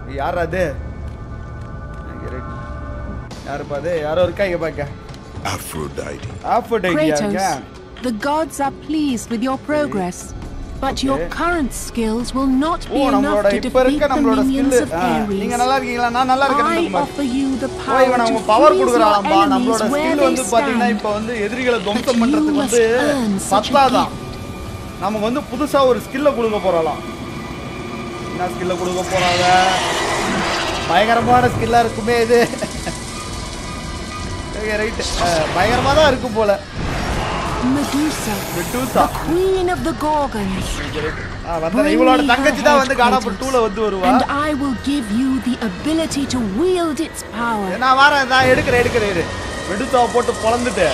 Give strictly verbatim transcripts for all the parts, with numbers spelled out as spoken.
யார் அது? யாருப்பா அது? யாரோ இருக்கா இங்க பாக்க. Aphrodite. Aphrodite. The gods are pleased with your progress, but okay. your current skills will not be oh, enough to defeat the minions of Ares. நீங்க நல்லா இருக்கீங்களா? நான் நல்லா இருக்கேன். I offer you the power to freeze your enemies where they stand. இப்போ வந்து எதிரிகளை துவம்சம் பண்றதுக்கு வந்து பத்தாதான். நமக்கு வந்து புதுசா ஒரு ஸ்கில்ல கொடுக்க போறலாம். என்ன ஸ்கில்ல கொடுக்க போறாங்க? பயங்கரமான ஸ்கில்லா இருக்குமே இது. Okay right. பயங்கரமா தான் இருக்கும் போல. Medusa, Medusa, the queen of the Gorgons. Ah, வந்தா இவளோட தங்கச்சி தான் வந்து God of War two ல வந்து வருவா. And I will give you the ability to wield its power. நான் வரேன், நான் எடுக்கறேன் எடுக்கறேன் இரு. மெடுசாவை போட்டு பொளந்துட்டு.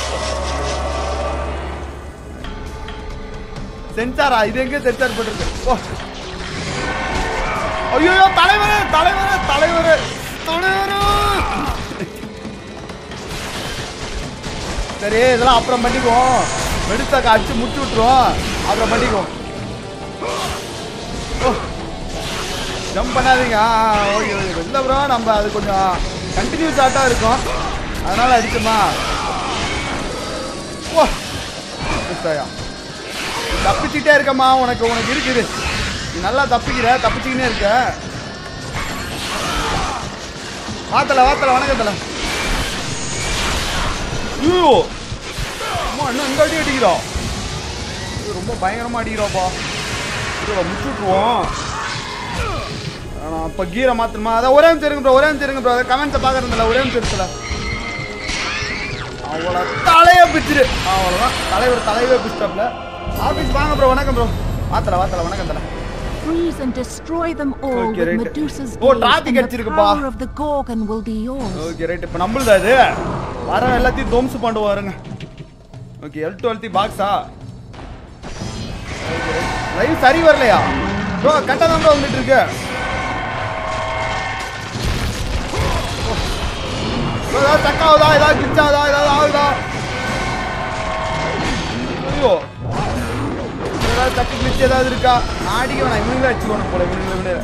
சென்சாரா இது எங்க சென்சார் போட்டுருக்கு? ஓ. ஐயோ தலைவரே தலைவரே தலைவரே தலைவரே. சரி இதெல்லாம் அப்புறம் பண்ணிக்குவோம். மெடுசாக்கு அடிச்சு முட்டி விட்டுருவோம். அப்புறம் பண்ணிக்குவோம். ஜம்ப் பண்ணாதீங்க. ஓகே ஓகே இல்லை ப்ரோ, நம்ம அது கொஞ்சம் கண்டினியூஸ் ஆட்டாக இருக்கும், அதனால அடிக்குமா. ஓ தப்பிச்சுட்டே இருக்கம்மா. உனக்கு உனக்கு இருக்குது, நீ நல்லா தப்பிக்கிற, தப்பிச்சுக்கினே இருக்க. வாத்தல வாத்தல வணக்கத்தல. ஐயோ அம்மா இன்னும் எங்க அடி அடிக்கிறோம், ரொம்ப பயங்கரமா அடிக்கிறோப்பா. முடிச்சுட்ருவோம். இப்போ கீரை மாத்திரமா அதான் ஒரே நிமிஷம் இருங்க ப்ரோ, ஒரே நிமிஷம் இருங்க ப்ரோ. அதை கமெண்ட்ஸை பார்க்கறதில்ல, ஒரே நிமிஷம் இருக்குல்ல. அவ்வளோ தலையை பிடிச்சிரு. அவ்வளோதான் தலைவர் தலைவே பிடிச்சாப்ல. ஆஃபீஸ் வாங்க ப்ரோ. வணக்கம் ப்ரோ. வாத்தல வாத்தல வணக்கம் தல. Freeze and destroy them all with Medusa's ஓ டிராஃபிக் அடிச்சிருக்குப்பா. power of the Gorgon will be yours. Okay right. இப்போ நம்மளுது அது வர எல்லாத்தையும் தோம்சு பண்ணு வாருங்க. ஓகே எல் டுவெல்த்தி பாக்ஸா. Okay right. லைவ் சரி வரலையா ப்ரோ? கரெக்டாக தான் ப்ரோ வந்துட்டு இருக்கு. ஏதாவது தக்காவதா, ஏதாவது கிச்சாதா, ஏதாவது ஆகுதா? ஐயோ ஏதாவது தக்கு கிச்சு ஏதாவது இருக்கா? ஆடிக்க வேணாம், இவனுங்களே வச்சுக்கணும் போல. இவனுங்களே இவனே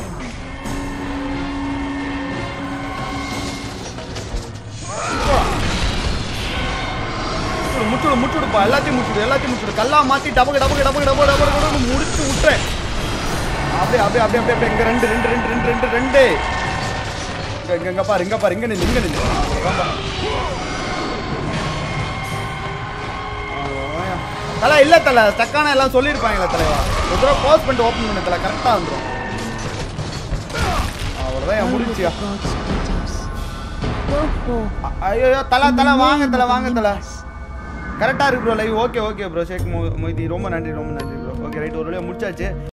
முட்டுடு முட்டுடுப்பா, எல்லாத்தையும் முட்டுடு, எல்லாத்தையும் முட்டுடு. கல்லா மாத்தி டபக்கு டபக்கு டபக்கு டபக்கு டபக்கு டபக்கு முடிச்சு விட்டுறேன். அப்படியே அப்படியே அப்படியே அப்படியே இங்க ரெண்டு ரெண்டு ரெண்டு ரெண்டு ரெண்டு ரெண்டு இங்க இங்க பாரு, இங்க பாரு, இங்க நில்லு, இங்க நில்லு. தலை இல்ல தலை, தக்கான எல்லாம் சொல்லியிருப்பாங்களா தலைவா? ஒரு தடவை போஸ்ட் பண்ணிட்டு ஓப்பன் பண்ண தலை, கரெக்டா வந்துடும். அவ்வளோதான் என் முடிச்சியா. ஐயோ தலை தலை வாங்க தலை வாங்க தலை. கரெக்டாக இருக்கு bro live. Okay okay bro. Sheikh Moidhi ரொம்ப நன்றி ரொம்ப நன்றி ப்ரோ. ஓகே ரைட், ஒரு வழியாக முடிச்சாச்சு.